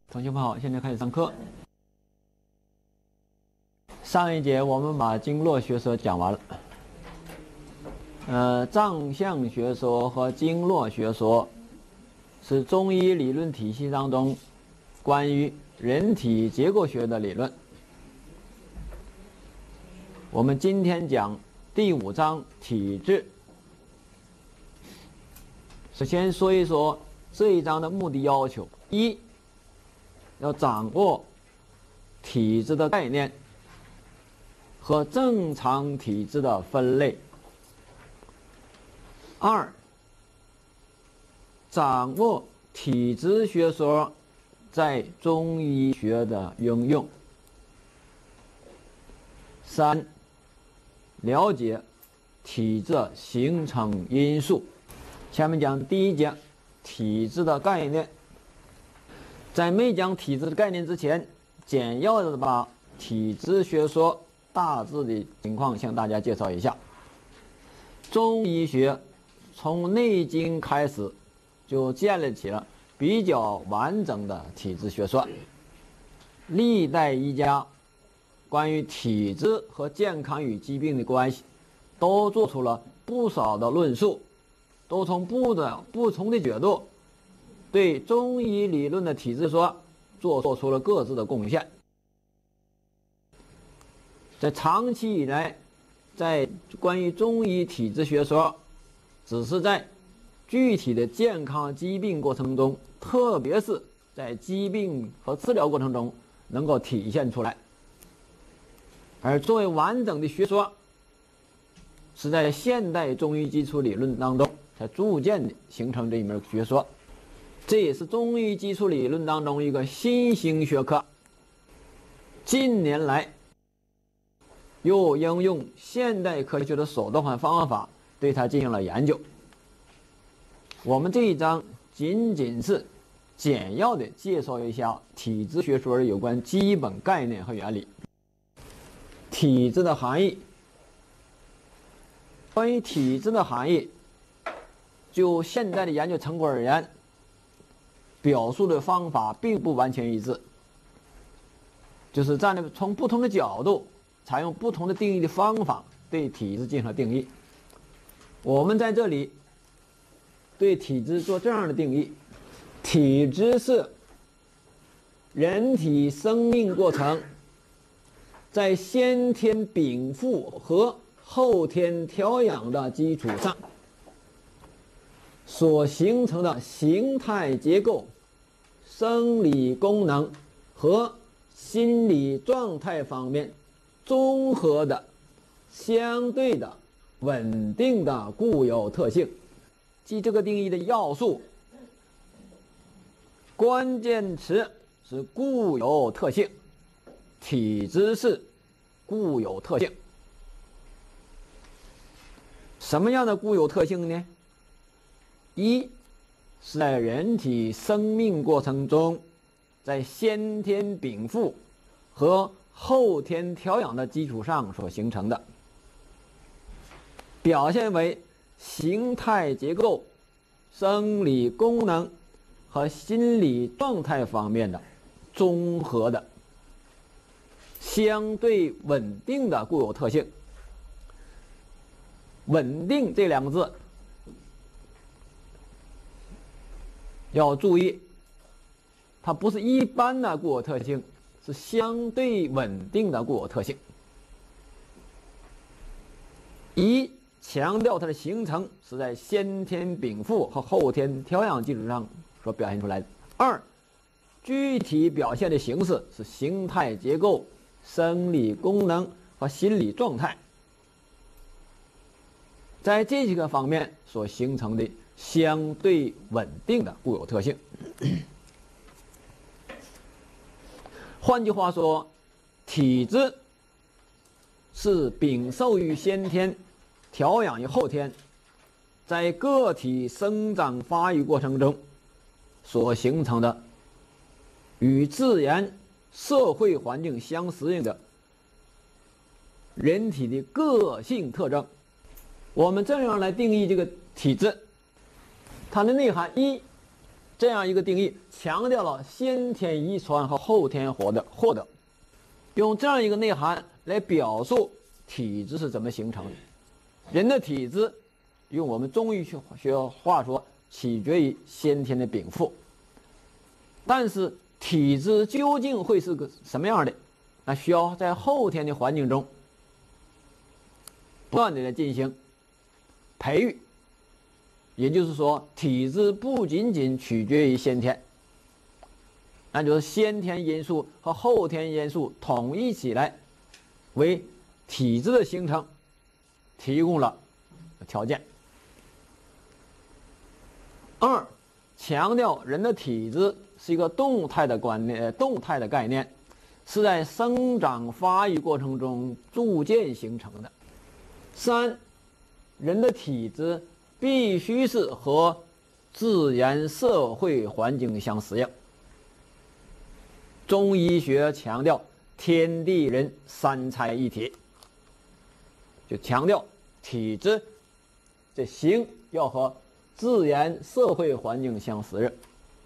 同学们好，现在开始上课。上一节我们把经络学说讲完了。脏象学说和经络学说是中医理论体系当中关于人体结构学的理论。我们今天讲第5章体质。首先说一说这一章的目的要求：一，要掌握体质的概念和正常体质的分类；二，掌握体质学说在中医学的应用；三，了解体质的形成因素。下面讲第一节体质的概念。在没讲体质的概念之前，简要的把体质学说大致的情况向大家介绍一下。中医学从《内经》开始就建立起了比较完整的体质学说，历代医家关于体质和健康与疾病的关系都做出了不少的论述，都从不同的角度对中医理论的体质说做出了各自的贡献。在长期以来，在关于中医体质学说只是在具体的健康疾病过程中，特别是在疾病和治疗过程中能够体现出来，而作为完整的学说是在现代中医基础理论当中才逐渐的形成这一门学说。这也是中医基础理论当中一个新兴学科，近年来又应用现代科学的手段和方法对它进行了研究。我们这一章仅仅是简要的介绍一下体质学说的有关基本概念和原理。体质的含义，关于体质的含义，就现在的研究成果而言，表述的方法并不完全一致，就是从不同的角度采用不同的定义的方法对体质进行了定义。我们在这里对体质做这样的定义：体质是人体生命过程在先天禀赋和后天调养的基础上所形成的形态结构、生理功能和心理状态方面综合的、相对的、稳定的固有特性。记这个定义的要素，关键词是固有特性。体质是固有特性。什么样的固有特性呢？一是在人体生命过程中，在先天禀赋和后天调养的基础上所形成的，表现为形态结构、生理功能和心理状态方面的综合的、相对稳定的固有特性。稳定这2个字要注意，它不是一般的固有特性，是相对稳定的固有特性。一，强调它的形成是在先天禀赋和后天调养基础上所表现出来的；二，具体表现的形式是形态结构、生理功能和心理状态，在这几个方面所形成的相对稳定的固有特性。换句话说，体质是禀受于先天，调养于后天，在个体生长发育过程中所形成的与自然社会环境相适应的人体的个性特征。我们这样来定义这个体质，它的内涵：一， 这样一个定义强调了先天遗传和后天获得，用这样一个内涵来表述体质是怎么形成的。人的体质，用我们中医学话说，取决于先天的禀赋。但是体质究竟会是个什么样的，那需要在后天的环境中不断的来进行培育。也就是说，体质不仅仅取决于先天，那就是先天因素和后天因素统一起来，为体质的形成提供了条件。二，强调人的体质是一个动态的概念，是在生长发育过程中逐渐形成的。三，人的体质必须是和自然社会环境相适应。中医学强调天地人三才一体，就强调体质这形要和自然社会环境相适应。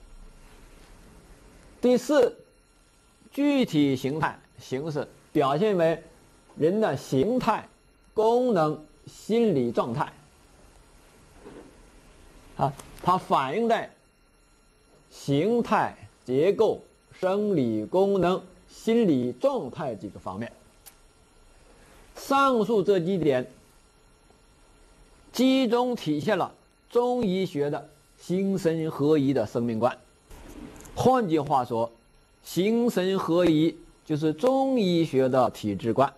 第四，具体形态形式表现为人的形态、功能、心理状态。它反映在形态、结构、生理功能、心理状态几个方面。上述这几点集中体现了中医学的形神合一的生命观。换句话说，形神合一就是中医学的体质观，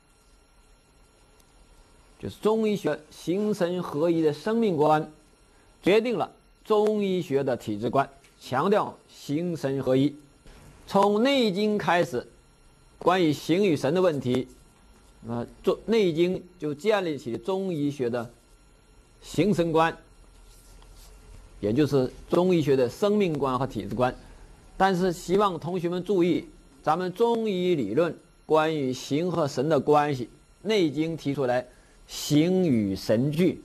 就是中医学形神合一的生命观决定了中医学的体质观，强调形神合一。从《内经》开始，关于形与神的问题，《内经》就建立起中医学的形神观，也就是中医学的生命观和体质观。但是希望同学们注意，咱们中医理论关于形和神的关系，《内经》提出来形与神俱。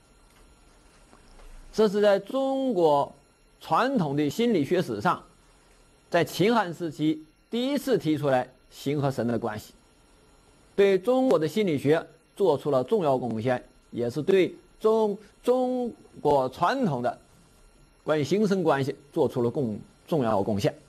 这是在中国传统的心理学史上，在秦汉时期第一次提出来形和神的关系，对中国的心理学做出了重要贡献，也是对中国传统的关于形神关系做出了重要贡献。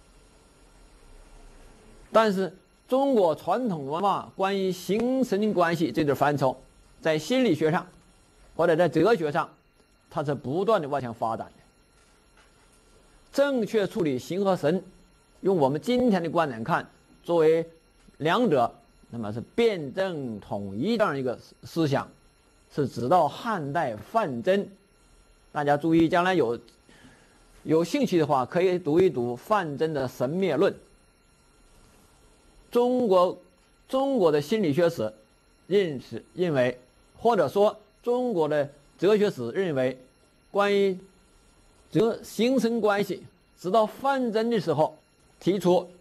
但是中国传统文化关于形神关系这个范畴，在心理学上或者在哲学上，它是不断的往前发展的。正确处理形和神，用我们今天的观点看，作为两者那么是辩证统一这样一个思想，是直到汉代范真。大家注意，将来有兴趣的话，可以读一读范真的《神灭论》。中国的心理学史认为，或者说中国的哲学史认为，关于形神关系，直到范真的时候提出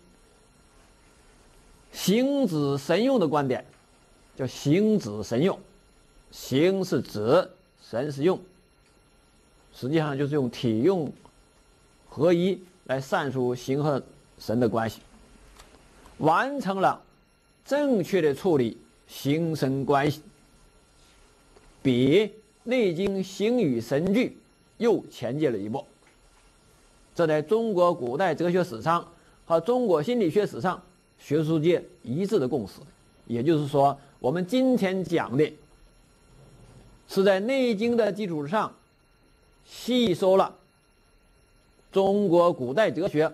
形止神用的观点，叫形止神用。形是止，神是用，实际上就是用体用合一来阐述形和神的关系，完成了正确的处理形神关系，比《内经》形与神俱又前进了一步。这在中国古代哲学史上和中国心理学史上学术界一致的共识。也就是说，我们今天讲的是在《内经》的基础上吸收了中国古代哲学、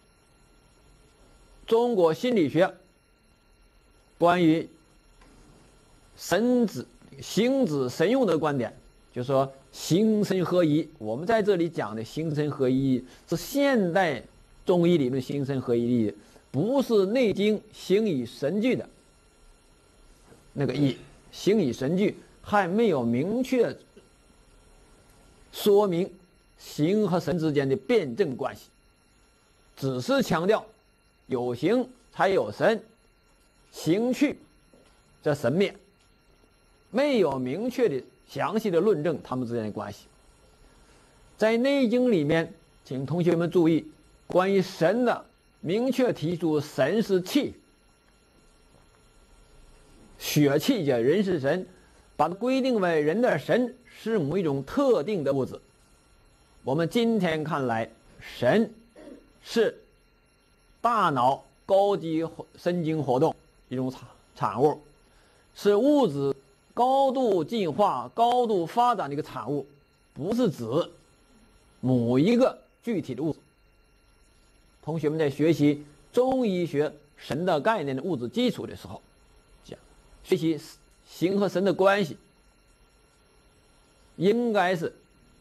中国心理学关于形止神用的观点，就是说形神合一。我们在这里讲的形神合一是现代中医理论形神合一的，不是《内经》形与神俱的那个意。形与神俱还没有明确说明形和神之间的辩证关系，只是强调有形才有神，形去则神灭，没有明确的详细的论证他们之间的关系。在《内经》里面请同学们注意，关于神的明确提出，神是气，血气者人是神，把它规定为人的神是某一种特定的物质。我们今天看来，神是大脑高级神经活动一种产物，是物质高度进化、高度发展的一个产物，不是指某一个具体的物质。同学们在学习中医学神的概念的物质基础的时候，讲学习形和神的关系，应该是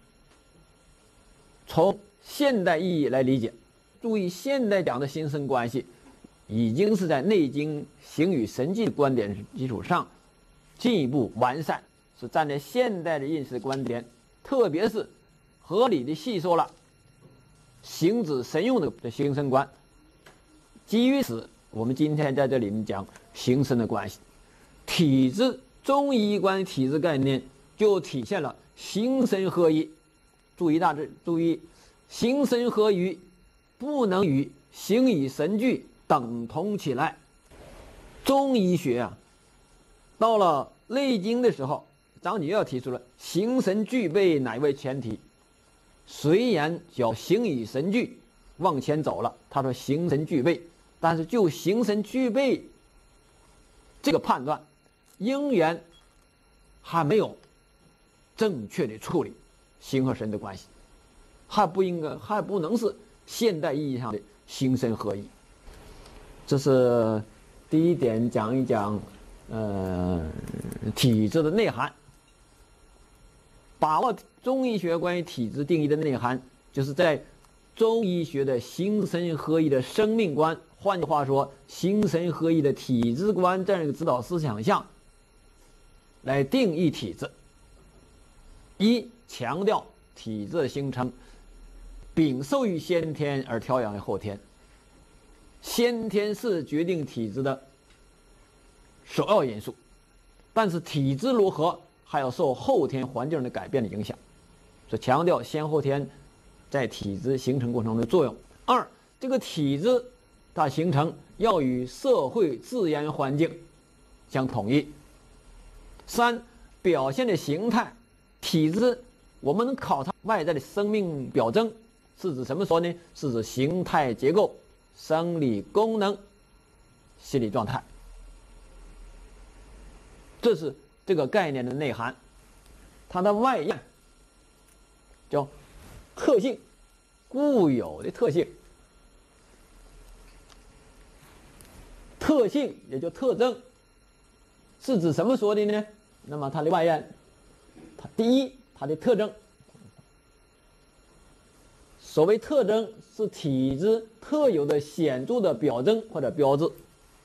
从现代意义来理解。注意，现代讲的形神关系，已经是在《内经》形与神迹的观点基础上进一步完善，是站在现代的认识观点，特别是合理的细说了形指神用的形神观。基于此，我们今天在这里面讲形神的关系。体质，中医观体质概念就体现了形神合一。注意大致注意，形神合一不能与形与神俱等同起来。中医学啊，到了《内经》的时候，张继耀提出了形神俱备乃为前提。虽然叫形与神俱往前走了，他说形神俱备，但是就形神俱备这个判断，仍然还没有正确的处理形和神的关系，还不能是现代意义上的形神合一。这是第一点，讲一讲体质的内涵。把握中医学关于体质定义的内涵，就是在中医学的形神合一的生命观，换句话说，形神合一的体质观这样一个指导思想下来定义体质。一，强调体质的形成禀受于先天而调养于后天，先天是决定体质的首要因素，但是体质如何还要受后天环境的改变的影响，所以强调先后天在体质形成过程中的作用。二，这个体质它形成要与社会自然环境相统一。三，表现的形态，体质我们能考察外在的生命表征，是指什么说呢？是指形态结构、生理功能、心理状态，这是这个概念的内涵。它的外验叫特性，固有的特性，特性也就特征，是指什么说的呢？那么它的外验，第一，它的特征。所谓特征，是体质特有的显著的表征或者标志，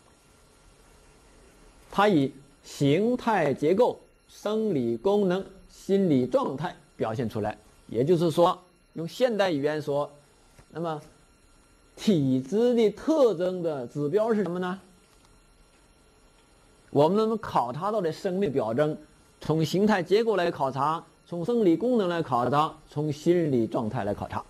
它以形态结构、生理功能、心理状态表现出来。也就是说，用现代语言说，那么体质的特征的指标是什么呢？我们能考察到的生命表征，从形态结构来考察，从生理功能来考察，从心理状态来考察。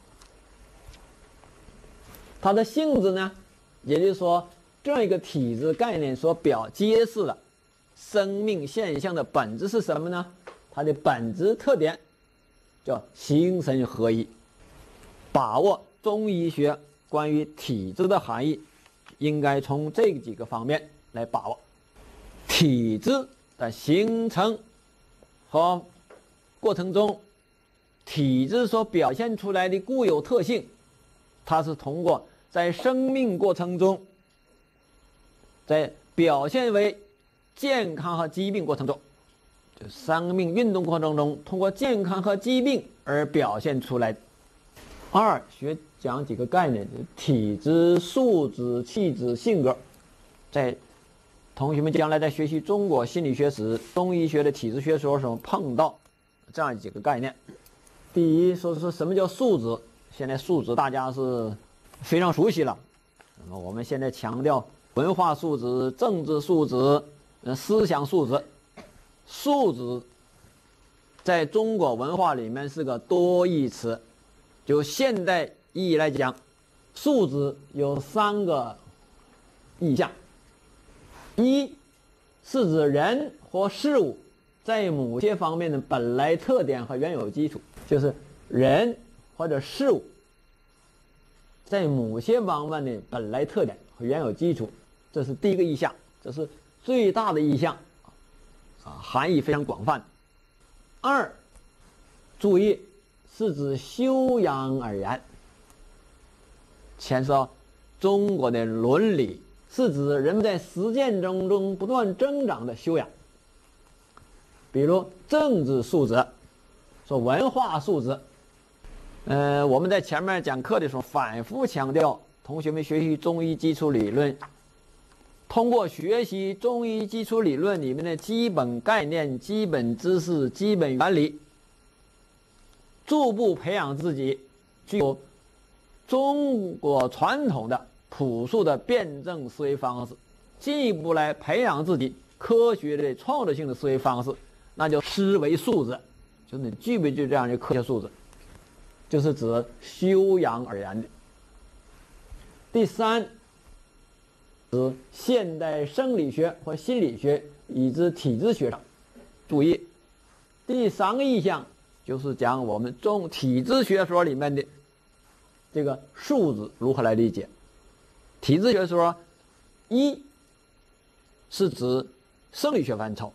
它的性质呢，也就是说，这样一个体质概念所揭示了生命现象的本质是什么呢？它的本质特点叫形神合一。把握中医学关于体质的含义，应该从这几个方面来把握。体质的形成和过程中，体质所表现出来的固有特性，它是通过在生命过程中，在表现为健康和疾病过程中，就生命运动过程中，通过健康和疾病而表现出来。二，讲几个概念，体质、素质、气质、性格。在同学们将来在学习中国心理学史、中医学的体质学说时候碰到这样几个概念。第一，说什么叫素质？现在素质大家是非常熟悉了。那么我们现在强调文化素质、政治素质、思想素质。素质在中国文化里面是个多义词， 就现代意义来讲，素质有3个意象：一是指人或事物在某些方面的本来特点和原有基础，就是人或者事物在某些方面的本来特点和原有基础，这是第一个意象，这是最大的意象，含义非常广泛。二，注意是指修养而言，牵涉到中国的伦理，是指人们在实践中不断增长的修养。比如政治素质，说文化素质。我们在前面讲课的时候反复强调，同学们学习中医基础理论，通过学习中医基础理论里面的基本概念、基本知识、基本原理，逐步培养自己具有中国传统的朴素的辩证思维方式，进一步来培养自己科学的创造性的思维方式，那叫思维素质，就是你具备这样的科学素质，就是指修养而言的。第三，指现代生理学或心理学以至体质学上。注意，第3个意象就是讲我们体质学说里面的这个素质如何来理解。体质学说，一是指生理学范畴，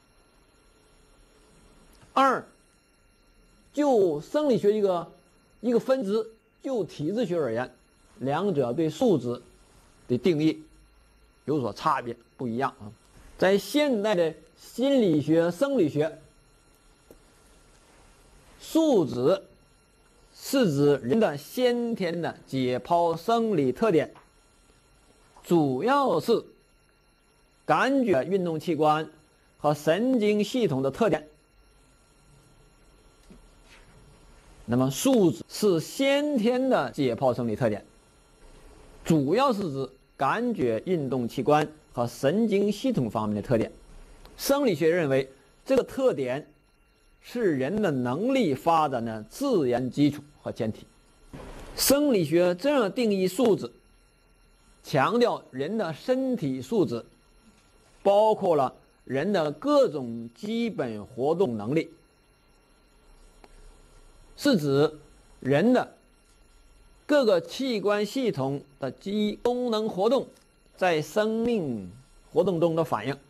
二就生理学一个分支，就体质学而言，两者对素质的定义有所差别，不一样啊。在现代的心理学、生理学，素质是指人的先天的解剖生理特点，主要是感觉运动器官和神经系统的特点。那么素质是先天的解剖生理特点，主要是指感觉运动器官和神经系统方面的特点。生理学认为这个特点是人的能力发展的自然基础和前提。生理学这样定义素质，强调人的身体素质包括了人的各种基本活动能力，是指人的各个器官系统的功能活动在生命活动中的反应。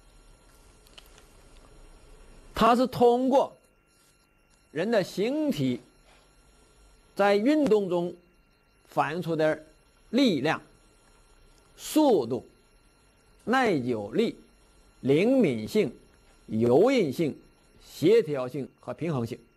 它是通过人的形体在运动中反映出的力量、速度、耐久力、灵敏性、柔韧性、协调性和平衡性。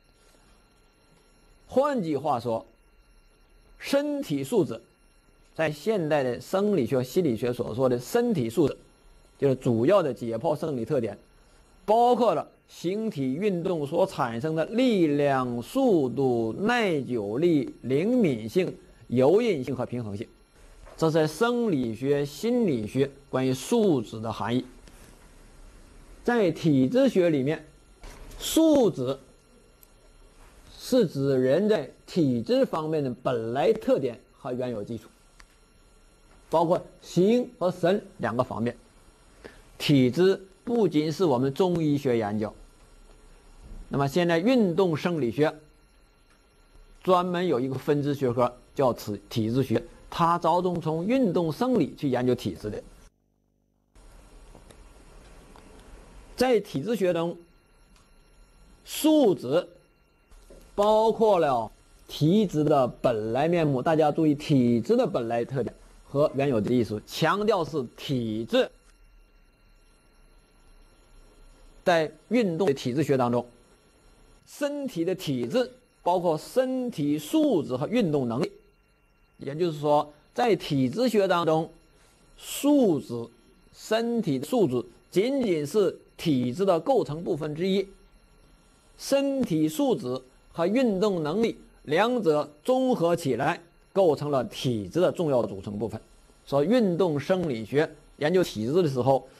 换句话说，身体素质在现代的生理学、心理学所说的身体素质，就是主要的解剖生理特点，包括了形体运动所产生的力量、速度、耐久力、灵敏性、柔韧性和平衡性。这是生理学、心理学关于素质的含义。在体质学里面，素质是指人在体质方面的本来特点和原有基础，包括形和神2个方面。体质不仅是我们中医学研究，那么现在运动生理学专门有一个分支学科叫体质学，它着重从运动生理去研究体质的。在体质学中，素质包括了体质的本来面目，大家注意，体质的本来特点和原有的意思，强调是体质。在运动的体质学当中，身体的体质包括身体素质和运动能力，也就是说，在体质学当中，素质、身体的素质仅仅是体质的构成部分之一，身体素质和运动能力两者综合起来构成了体质的重要组成部分。所以运动生理学研究体质的时候，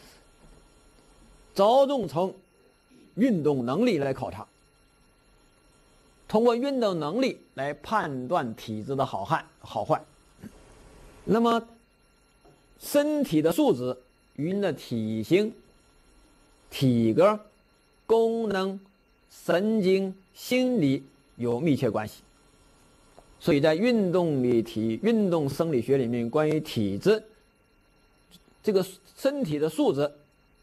着重从运动能力来考察。 通过运动能力来判断体质的好坏。那么，身体的素质与你的体型、体格、功能、神经、心理有密切关系。所以在运动生理学里面，关于体质这个身体的素质，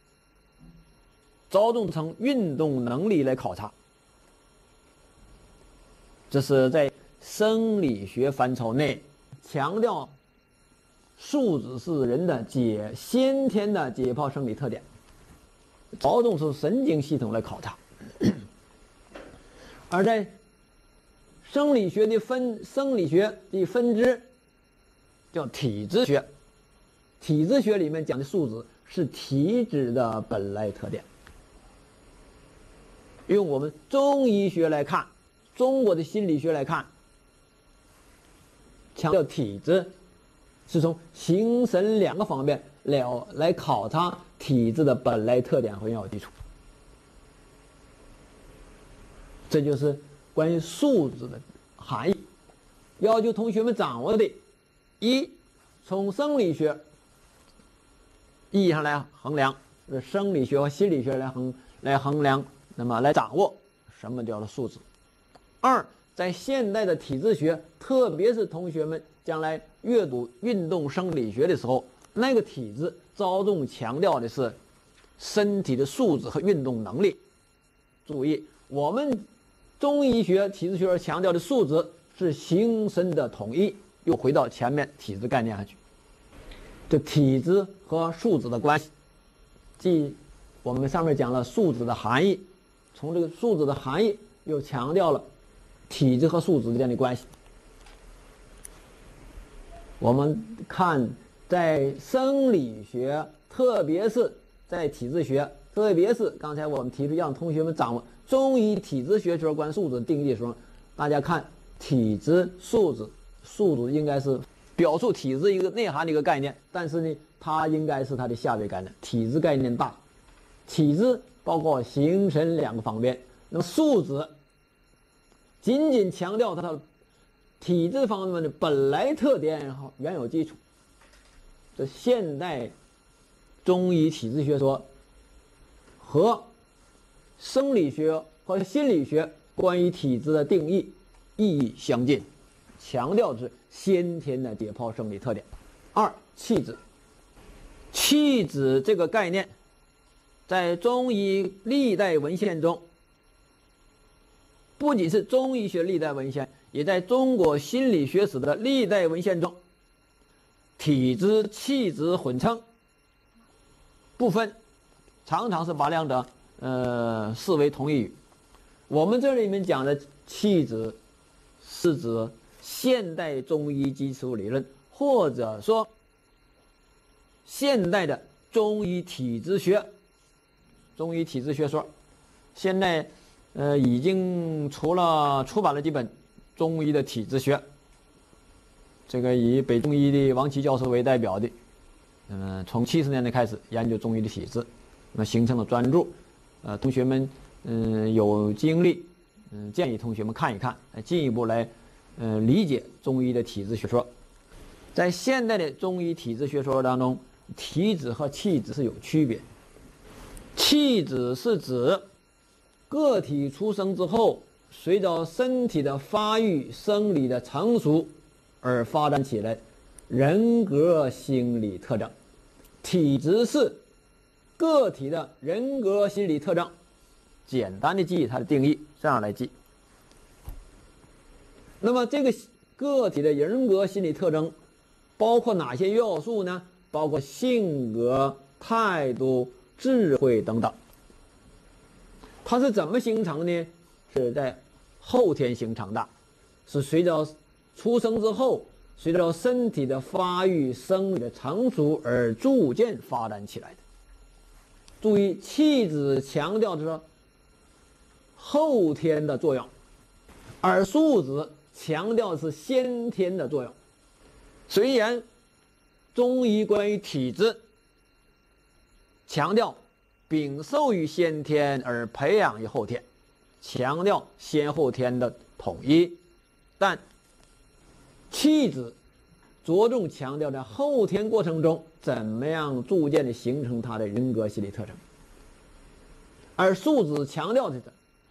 着重从运动能力来考察。这是在生理学范畴内强调素质是人的先天的解剖生理特点，着重是神经系统来考察。而在生理学的分支叫体质学，体质学里面讲的素质是体质的本来特点。用我们中医学来看，中国的心理学来看，强调体质是从形神两个方面来考察体质的本来特点和原有基础。这就是关于素质的含义，要求同学们掌握的：一，从生理学意义上来衡量，生理学和心理学来衡量，那么来掌握什么叫做素质；二，在现代的体质学，特别是同学们将来阅读运动生理学的时候，那个体质着重强调的是身体的素质和运动能力。注意，我们中医学体质学强调的素质是形神的统一，又回到前面体质概念上去。这体质和素质的关系，即我们上面讲了素质的含义，从这个素质的含义又强调了体质和素质之间的关系。我们看在生理学，特别是在体质学，特别是刚才我们提出让同学们掌握中医体质学说关素质定义的时候，大家看体质、素质应该是表述体质一个内涵的一个概念，但是呢，它应该是它的下位概念。体质概念大，体质包括形神两个方面，那么素质仅仅强调它的体质方面的本来特点和原有基础。这现代中医体质学说和生理学和心理学关于体质的定义意义相近，强调的是先天的解剖生理特点。二，气质。气质这个概念在中医历代文献中，不仅是中医学历代文献，也在中国心理学史的历代文献中，体质气质混称不分，常常是把两者视为同一语。我们这里面讲的气质是指现代中医基础理论，或者说现代的中医体质学说。现在已经出版了几本中医的体质学，这个以北中医的王琦教授为代表的，从70年代开始研究中医的体质，那么形成了专著。同学们有精力，建议同学们看一看，进一步来理解中医的体质学说。在现代的中医体质学说当中，体质和气质是有区别。气质是指个体出生之后，随着身体的发育、生理的成熟而发展起来人格心理特征。体质是个体的人格心理特征。简单的记忆它的定义，这样来记。那么这个个体的人格心理特征包括哪些要素呢？包括性格、态度、智慧等等。它是怎么形成呢？是在后天形成的，是随着出生之后，随着身体的发育、生理的成熟而逐渐发展起来的。注意，气质强调的是后天的作用，而素质强调的是先天的作用。虽然中医关于体质强调禀受于先天而培养于后天，强调先后天的统一，但气质着重强调在后天过程中怎么样逐渐的形成他的人格心理特征，而素质强调的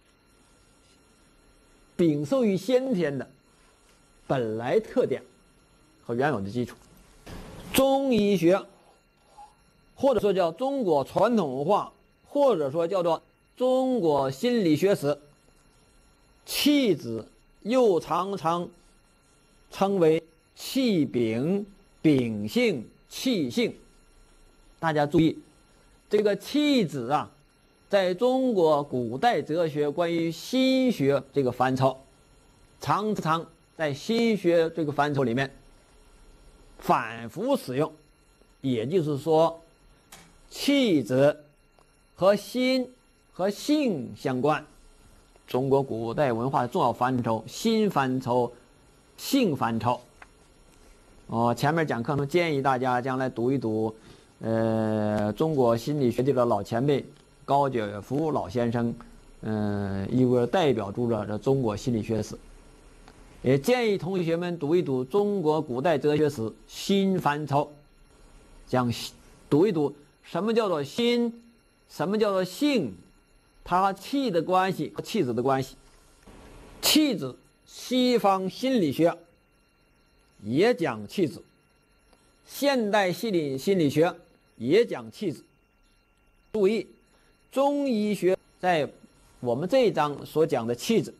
禀受于先天的本来特点和原有的基础。中医学或者说叫中国传统文化，或者说叫做中国心理学史，气质又常常称为气禀、秉性、气性。大家注意，这个气质啊，在中国古代哲学关于心学这个范畴，常常在心学这个范畴里面反复使用。也就是说，气质和心和性相关。中国古代文化的重要范畴，心范畴、性范畴。前面讲课中建议大家将来读一读，中国心理学界的老前辈高觉福老先生，一个代表著作的《中国心理学史》，也建议同学们读一读中国古代哲学史心范畴，讲读一读什么叫做心，什么叫做性，它气的关系和气质的关系。气质，西方心理学也讲气质，现代心理学也讲气质。注意，中医学在我们这一章所讲的气质，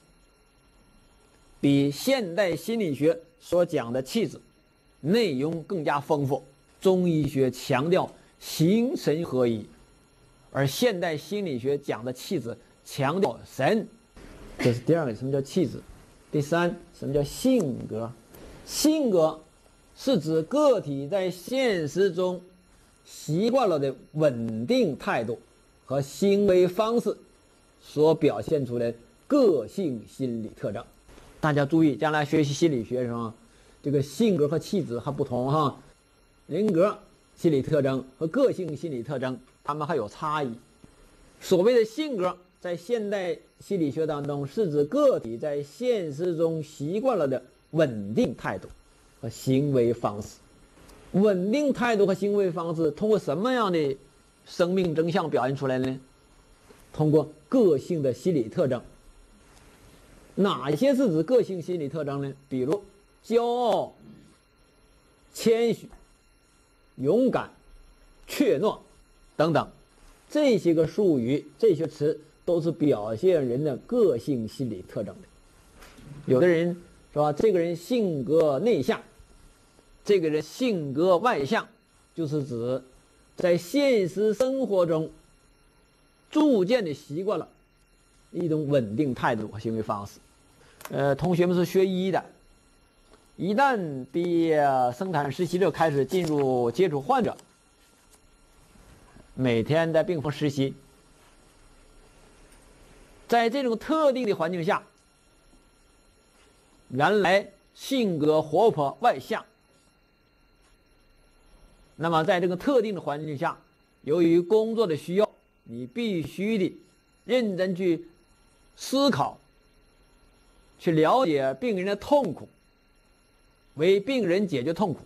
比现代心理学所讲的气质内容更加丰富。中医学强调形神合一，而现代心理学讲的气质强调神。这是第二个，什么叫气质？第三，什么叫性格？性格是指个体在现实中习惯了的稳定态度和行为方式所表现出的个性心理特征。大家注意，将来学习心理学的时候，这个性格和气质还不同哈。人格心理特征和个性心理特征，它们还有差异。所谓的性格，在现代心理学当中，是指个体在现实中习惯了的稳定态度和行为方式。稳定态度和行为方式通过什么样的生命征象表现出来呢？通过个性的心理特征。哪些是指个性心理特征呢？比如骄傲、谦虚、勇敢、怯懦等等，这些个术语、这些词都是表现人的个性心理特征的。有的人是吧，这个人性格内向，这个人性格外向，就是指在现实生活中逐渐的习惯了一种稳定态度和行为方式。同学们是学医的，一旦毕业生产实习就开始进入接触患者，每天在病房实习，在这种特定的环境下，原来性格活泼外向，那么在这个特定的环境下，由于工作的需要，你必须的认真去思考，去了解病人的痛苦，为病人解决痛苦。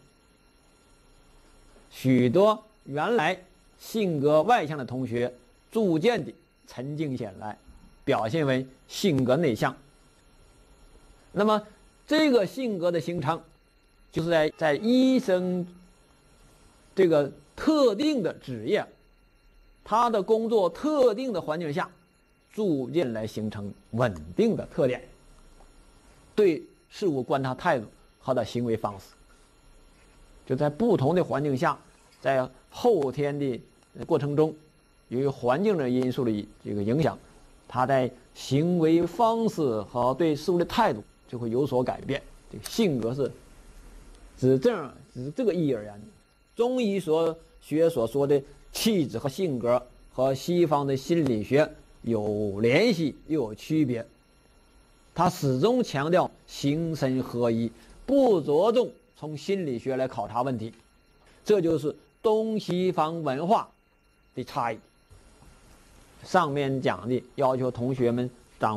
许多原来性格外向的同学逐渐的沉静下来，表现为性格内向。那么这个性格的形成，就是在医生这个特定的职业，他的工作特定的环境下，逐渐来形成稳定的特点，对事物观察态度和的行为方式，就在不同的环境下，在后天的过程中，由于环境的因素的这个影响，他在行为方式和对事物的态度就会有所改变。这个性格是指这个意义而言的。中医学所说的气质和性格和西方的心理学有联系又有区别，他始终强调形神合一，不着重从心理学来考察问题，这就是东西方文化的差异。上面讲的要求同学们掌握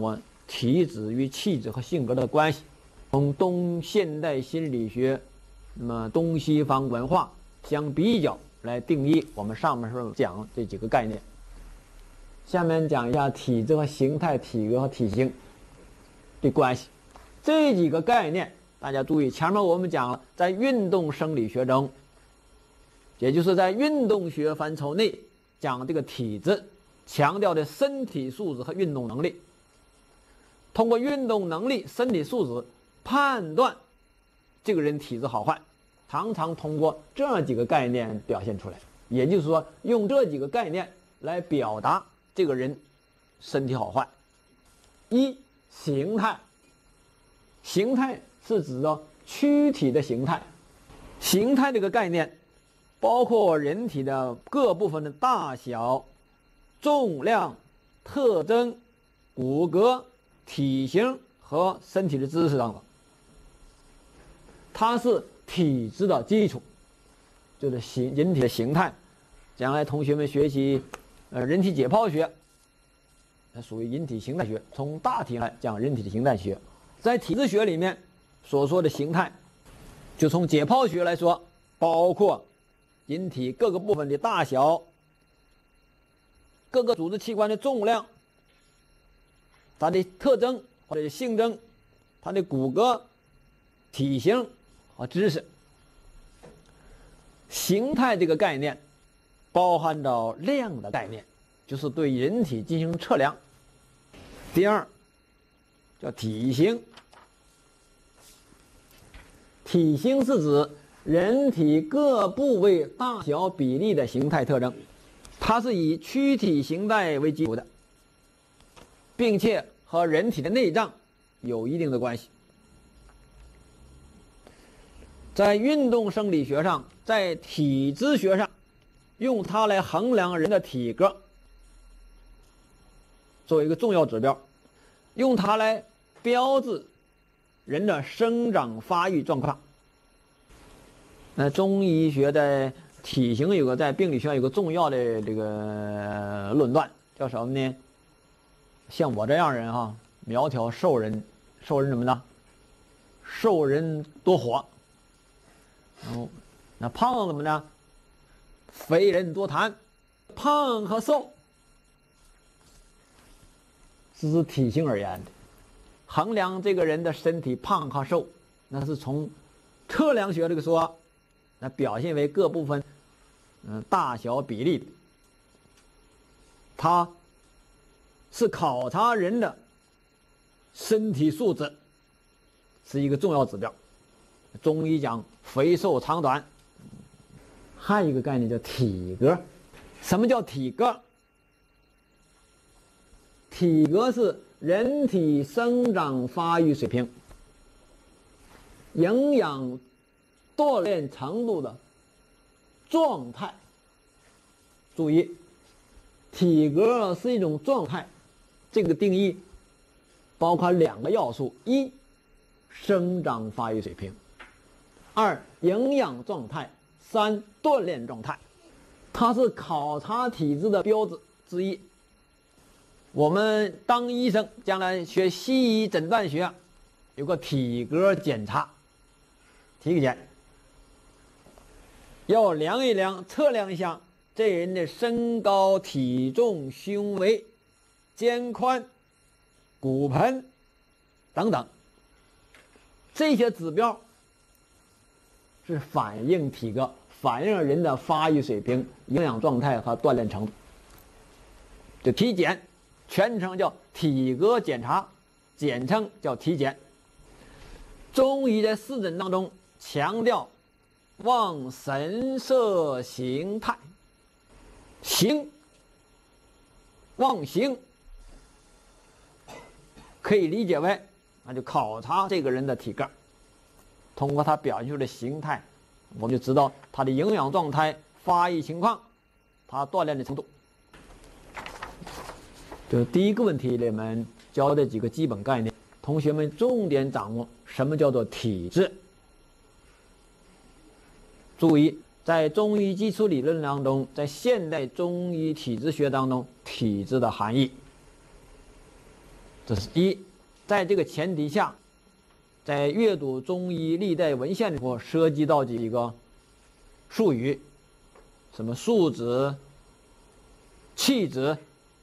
体质与气质和性格的关系，从现代心理学，那么东西方文化相比较来定义我们上面所讲这几个概念。下面讲一下体质和形态、体格和体型的关系。这几个概念大家注意，前面我们讲了，在运动生理学中，也就是在运动学范畴内讲这个体质，强调的身体素质和运动能力。通过运动能力、身体素质判断这个人体质好坏，常常通过这几个概念表现出来。也就是说，用这几个概念来表达这个人身体好坏。一、形态。形态是指的躯体的形态。形态这个概念包括人体的各部分的大小、重量、特征、骨骼、体型和身体的姿势等等。它是体质的基础，就是人体的形态。将来同学们学习人体解剖学，属于人体形态学。从大体来讲，人体的形态学，在体质学里面所说的形态，就从解剖学来说，包括人体各个部分的大小、各个组织器官的重量、它的特征或者性征、它的骨骼、体型和知识。形态这个概念包含着量的概念，就是对人体进行测量。第二叫体型。体型是指人体各部位大小比例的形态特征，它是以躯体形态为基础的，并且和人体的内脏有一定的关系。在运动生理学上，在体质学上，用它来衡量人的体格，作为一个重要指标，用它来标志人的生长发育状况。中医学在体型在病理学有个重要的这个论断，叫什么呢？像我这样人苗条瘦人怎么呢？瘦人多火。那胖怎么呢？肥人多痰。胖和瘦是指体型而言的，衡量这个人的身体胖和瘦，那是从测量学这个说，那表现为各部分大小比例的。它是考察人的身体素质，是一个重要指标。中医讲肥瘦长短。还有一个概念叫体格。什么叫体格？体格是人体生长发育水平、营养锻炼程度的状态。注意，体格是一种状态，这个定义包括两个要素：一、生长发育水平；二、营养状态；三、锻炼状态。它是考察体质的标志之一。我们当医生，将来学西医诊断学，有个体格检查，体格检，要量一量、测量一下这人的身高、体重、胸围、肩宽、骨盆等等，这些指标是反映体格，反映人的发育水平、营养状态和锻炼程度。就体检，全称叫体格检查，简称叫体检。中医在四诊当中强调望神色形态。形，望形可以理解为那就考察这个人的体格，通过他表现出的形态，我们就知道他的营养状态、发育情况、他锻炼的程度。就是第一个问题里面教的几个基本概念，同学们重点掌握什么叫做体质。注意，在中医基础理论当中，在现代中医体质学当中，体质的含义，这是一。 在这个前提下，在阅读中医历代文献里，我涉及到几个术语，什么数值、气质，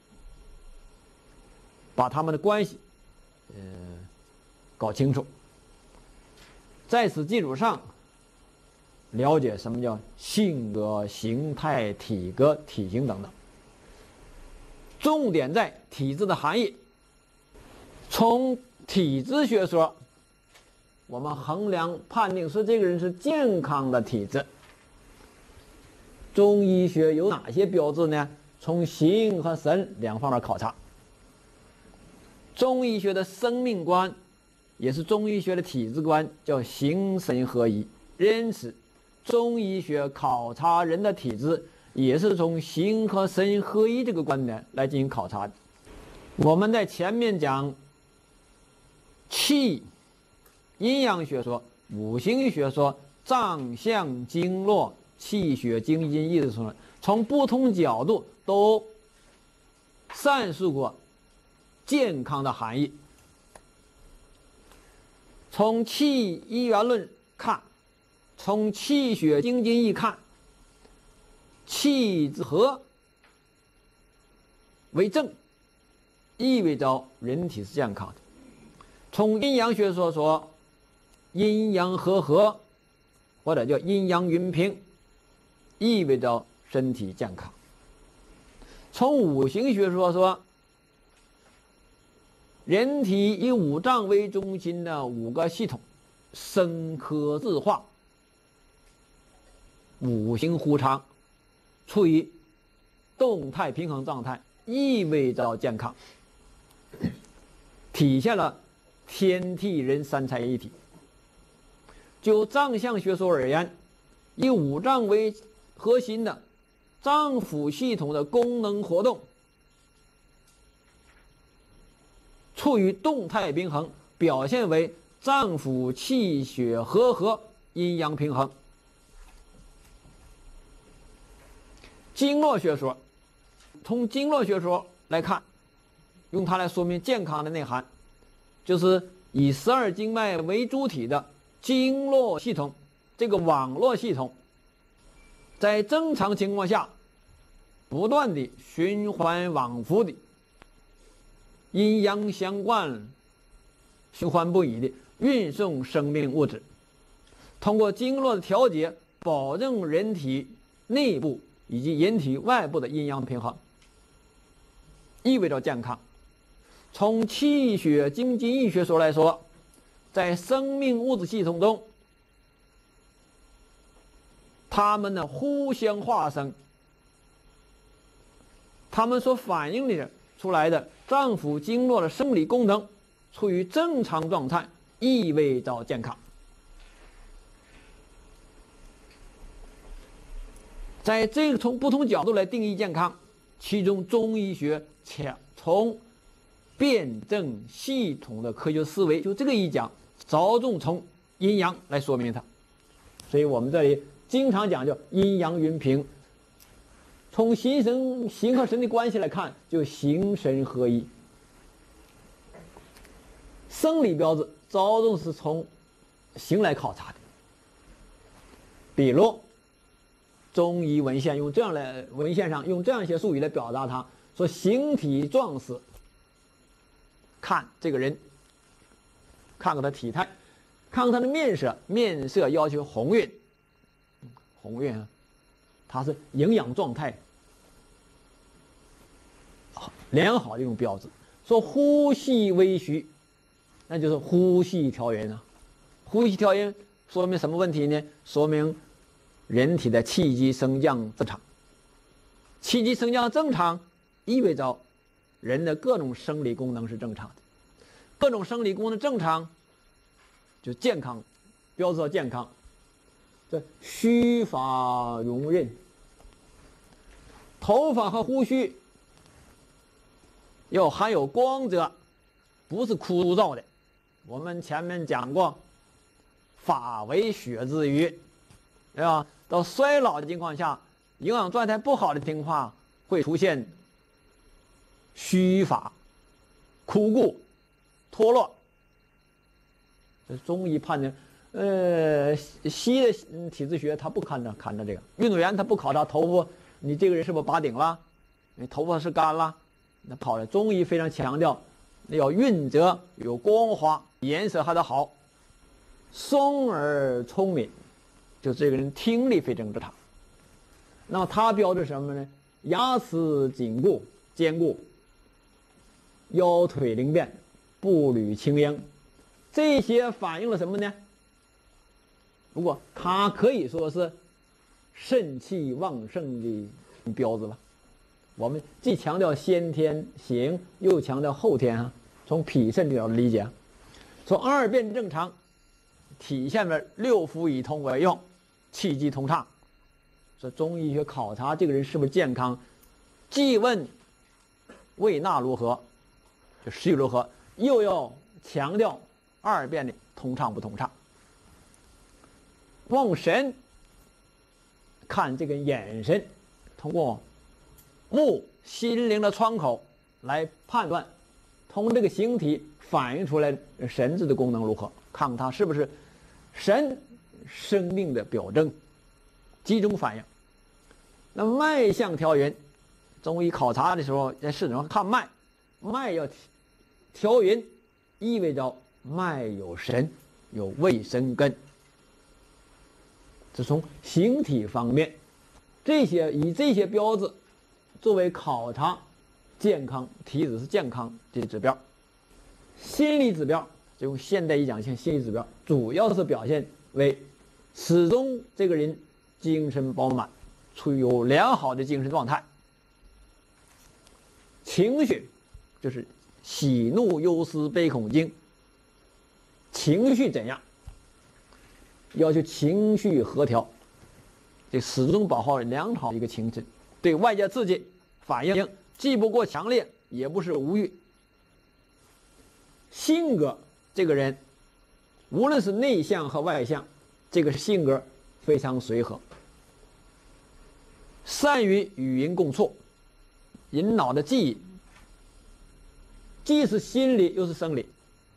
把它们的关系，搞清楚。在此基础上，了解什么叫性格、形态、体格、体型等等。重点在体质的含义。从体质学说，我们衡量判定说这个人是健康的体质。中医学有哪些标志呢？从形和神两方面考察。中医学的生命观，也是中医学的体质观，叫形神合一。因此，中医学考察人的体质，也是从形和神合一这个观点来进行考察的。我们在前面讲气、阴阳学说、五行学说、脏象经络、气血经筋意识说，从不同角度都阐述过健康的含义。从气一元论看，从气血经筋一看，气之和为正，意味着人体是健康的。从阴阳学说，阴阳和，或者叫阴阳匀平，意味着身体健康。从五行学说，人体以五脏为中心的五个系统，生科自化，五行互长，处于动态平衡状态，意味着健康，体现了天地人三才一体。就脏象学说而言，以五脏为核心的脏腑系统的功能活动处于动态平衡，表现为脏腑气血和，阴阳平衡。经络学说，从经络学说来看，用它来说明健康的内涵，就是以12经脉为主体的经络系统，这个网络系统在正常情况下不断的循环往复的阴阳相贯、循环不已的运送生命物质，通过经络的调节，保证人体内部以及人体外部的阴阳平衡，意味着健康。从气血经筋医学说来说，在生命物质系统中，它们的互相化生，它们所反映的出来的脏腑经络的生理功能处于正常状态，意味着健康。在这个从不同角度来定义健康，其中中医学从辩证系统的科学思维，就这个一讲，着重从阴阳来说明它。所以我们这里经常讲究阴阳匀平。从形和神的关系来看，就形神合一。生理标志着重是从形来考察的，比如中医文献上用这样一些术语来表达它，说形体壮实，看这个人，看看他体态，看看他的面色，面色要求红润，它是营养状态良好的一种标志。说呼吸微虚，那就是呼吸调匀啊。呼吸调匀说明什么问题呢？说明人体的气机升降正常。气机升降正常，意味着人的各种生理功能是正常的。各种生理功能正常，就健康，标志着健康。这须发容韧，头发和胡须要含有光泽，不是枯燥的。我们前面讲过，发为血之余，对吧？到衰老的情况下，营养状态不好的情况会出现须发、枯骨， 脱落。这中医判断，西的体质学他不看着这个，运动员他不考察头发，你这个人是不是拔顶了，你头发是干了，那跑了。中医非常强调要润泽，有光滑，颜色还得好，松而聪敏，就这个人听力非常之差。那么他标志什么呢？牙齿紧固坚固，腰腿灵便，步履轻盈，这些反映了什么呢？不过它可以说是肾气旺盛的标志了。我们既强调先天行，又强调后天啊。从脾肾这角度理解，说二便正常，体现了六腑以通为用，气机通畅。说中医学考察这个人是不是健康，既问胃纳如何，就食欲如何，又要强调二便的通畅不通畅。望神看这个眼神，通过目心灵的窗口来判断，通过这个形体反映出来神志的功能如何，看看它是不是神生命的表征，集中反应。那脉象调匀，中医考察的时候在市场上看脉，脉要调匀，意味着脉有神，有胃生根。这从形体方面，以这些标志作为考察健康体质是健康的指标。心理指标就用现代医讲性心理指标，主要是表现为始终这个人精神饱满，处于有良好的精神状态。情绪就是喜怒忧思悲恐惊，情绪怎样？要求情绪和调，这始终保持良好的一个情绪，对外界刺激反应既不过强烈，也不是无欲。性格这个人，无论是内向和外向，这个性格非常随和，善于与人共处，人脑的记忆既是心理又是生理，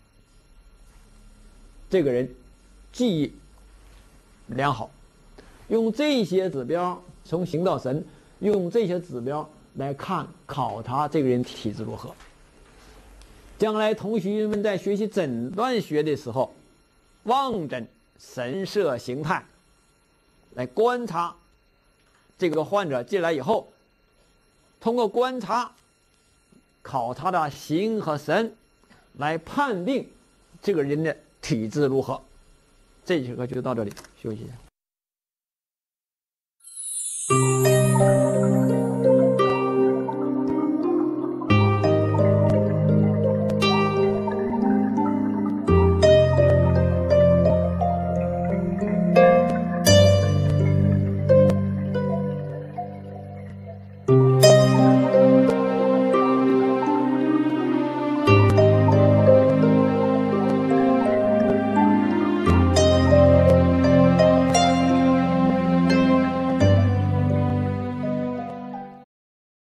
这个人记忆良好。用这些指标，从形到神，用这些指标来考察这个人体质如何。将来同学们在学习诊断学的时候，望诊神色形态来观察这个患者进来以后，通过观察考察的形和神来判定这个人的体质如何。这节课就到这里，休息一下。